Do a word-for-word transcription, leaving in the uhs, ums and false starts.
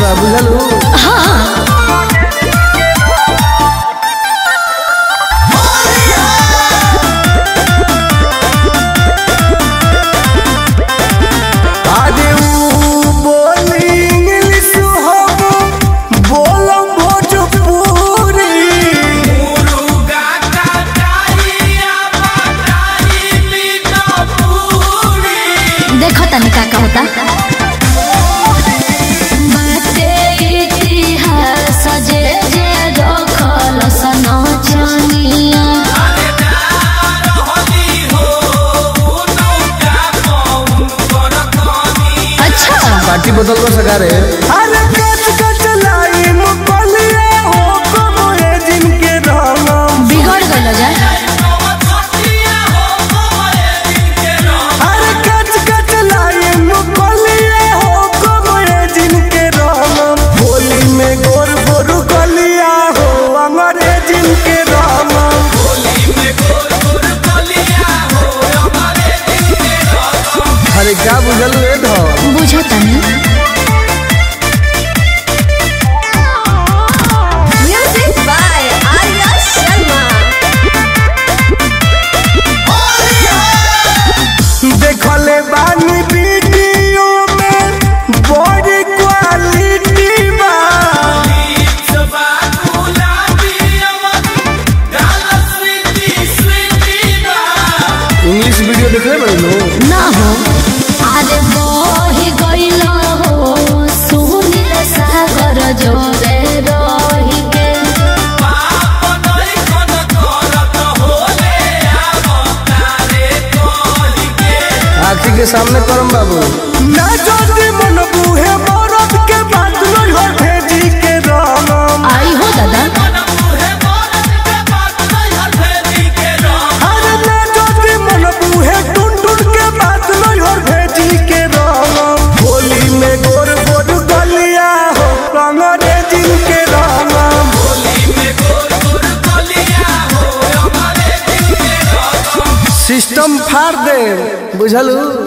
बा बुझलू। हाँ देखो तनिका का होता अच्छा पार्टी बदल को सका रे। अरे कच कच लाई मुकलिया हो कमरे जिनके रंग बिगड़ गल जाए। अरे कच कच लाई मुकलिया हो कमरे जिनके रंग होली में गोर गोर कलिया हो अंगरे जिनके रंग होली में गोर गोर कलिया हो अंगरे जिनके रंग। अरे क्या बुझल रे धो बुझो तनी म्यूजिक बाय आर्या शर्मा। देखले बानी वीडियो में बड़ी क्वालिटी बा इंग्लिश वीडियो देखले बड़ी लो ना हो अरे बही गइल हो सुनील सागर जोरे रही के आखिर के सामने करम बाबू। ना जोती मन बूहे मरद के बात नहीं हो भेजी के रंग आई हो दादा अरे ना जोती मन बूहे टुन टुन के बात नहीं हो भेजी के रंग होली में गोर गोर गलिया हो अंगरे जिनके रंग होली में गोर गोर गलिया हो अंगरे जिनके रंग। सिस्टम फाड़ दे बुझलू।